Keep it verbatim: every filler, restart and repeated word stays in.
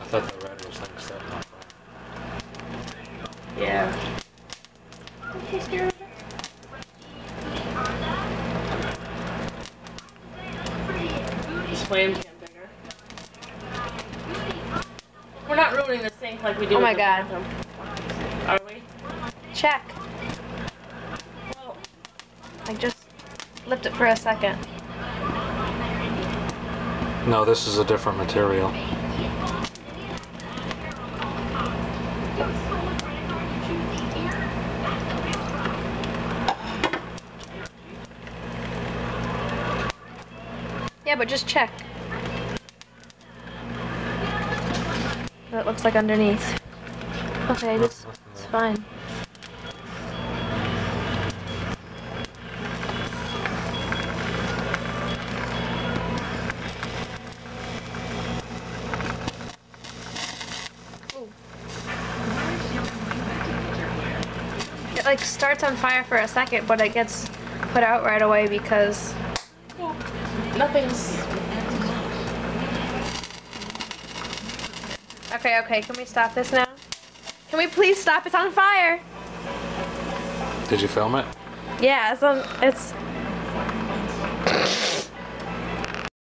thought the red was like setting off. Yeah. I'm so scared. These flames get bigger. We're not ruining the sink like we do. Oh my in the god. bathroom. Are we? Check. Well, I just flipped it for a second. No, this is a different material. Yeah, but just check. What it looks like underneath. Okay, this is fine. It like starts on fire for a second, but it gets put out right away because well, nothing's. Okay, okay, can we stop this now? Can we please stop? It's on fire! Did you film it? Yeah, it's on, it's